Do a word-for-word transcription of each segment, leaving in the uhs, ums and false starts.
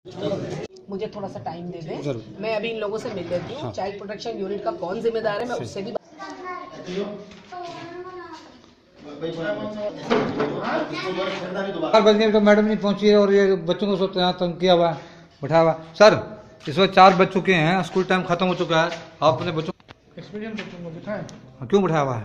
मुझे थोड़ा सा टाइम दे दें, मैं अभी इन लोगों से मिल लेती हूँ। चाइल्ड प्रोटेक्शन यूनिट का कौन जिम्मेदार है, मैं उससे भी चार बजने तो मैडम नहीं पहुंची है और ये बच्चों को सब यहाँ तंग किया हुआ है, बैठा हुआ। सर इस वक्त चार बज चुके हैं, स्कूल टाइम खत्म हो चुका है, आप अपने बच्चों एक्सपीरियंस बच्चों को बिठाएं। क्यों बैठा हुआ है?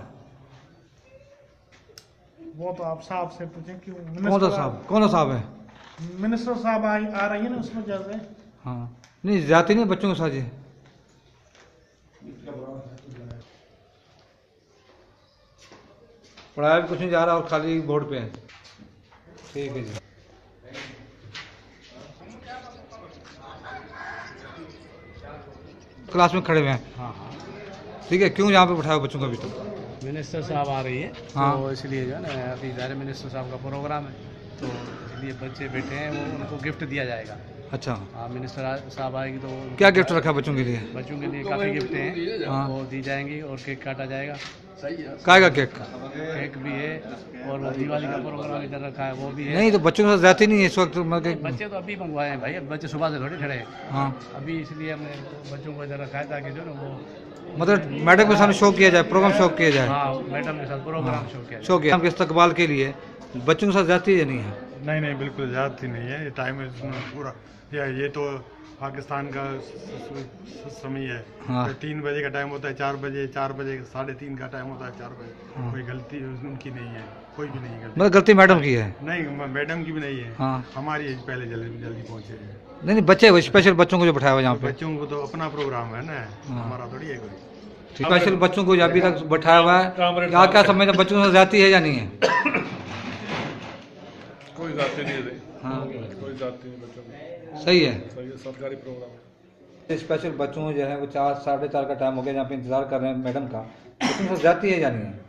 वो तो आप साहब से पूछें क्यों। कौन सा साहब? कौन सा साहब है? मिनिस्टर साहब आ, आ रही है ना, उसमें जैसे हाँ नहीं जाती नहीं बच्चों के साथ जी। पढ़ाया भी कुछ नहीं जा रहा और खाली बोर्ड पे है। ठीक है जी। क्लास में खड़े हुए हैं। हाँ हाँ ठीक है, क्यों यहाँ पे बैठाया बच्चों को अभी तक? मिनिस्टर साहब आ रही है। हाँ। तो इसलिए जो है ना, अभी ज़ाहिर मिनिस्टर साहब का प्रोग्राम है, तो इसलिए बच्चे बैठे हैं, वो उनको गिफ्ट दिया जाएगा। अच्छा हाँ, मिनिस्टर साहब आएगी तो क्या गिफ्ट रखा बच्चों के लिए? बच्चों के लिए काफ़ी गिफ्ट हैं। हाँ। वो दी जाएंगी और केक काटा जाएगा। काय का केक? केक भी है और वो दिवाली का प्रोग्राम इधर रखा है, वो भी है। नहीं तो बच्चों के साथ जाती नहीं है इस वक्त मतलब। बच्चे तो अभी मंगवाए हैं भाई, अब बच्चे सुबह से थोड़ी खड़े हैं। हाँ अभी इसलिए हमने बच्चों को इधर रखा है ताकि जो ना वो मतलब मैडम के सामने शो किया जाए, प्रोग्राम शो किया जाए। हाँ मैडम के साथ प्रोग्राम शो किया शो किया। इस्तकबाल के लिए बच्चों के साथ जाती है नहीं है? नहीं नहीं बिल्कुल जाती नहीं है। ये टाइम पूरा या ये तो पाकिस्तान का समय है। हाँ। तो तीन बजे का टाइम होता है, चार बजे चार बजे साढ़े तीन का टाइम होता है, चार बजे। हाँ। कोई गलती उनकी नहीं है, कोई भी नहीं गलती। मतलब गलती मैडम की है? नहीं मैडम की भी नहीं है। हाँ। हमारी पहले जल्दी जल्दी पहुँचे। नहीं नहीं बच्चे स्पेशल बच्चों को जो बैठाया हुआ यहाँ पे। बच्चों को तो अपना प्रोग्राम है ना, हमारा थोड़ी है कोई। स्पेशल बच्चों को अभी तक बैठाया हुआ है, यहाँ क्या समझ बच्चों के साथ जाती है या नहीं है? कोई जाते नहीं है। हाँ कोई जाते नहीं बच्चों में। सही है। सही है, सरकारी प्रोग्राम है। स्पेशल बच्चों जो है वो चार साढ़े चार का टाइम हो गया, यहाँ पे इंतजार कर रहे हैं मैडम का। बच्चों के साथ जाती है या नहीं है?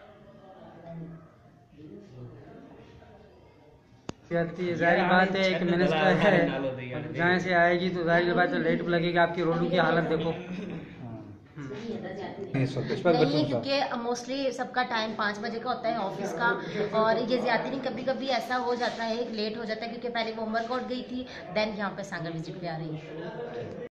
जाहिर बात है, एक मिनिस्टर है, जहाँ से आएगी तो जाहिर बात है लेट लगेगी। आपकी रोडों की हालत देखो। नहीं है क्योंकि मोस्टली सबका टाइम पाँच बजे का होता है ऑफिस का, और ये ज्यादा नहीं, कभी कभी ऐसा हो जाता है लेट हो जाता है क्योंकि पहले वो उमरकोट गई थी, देन यहाँ पे सांगर विजिट पे आ रही है।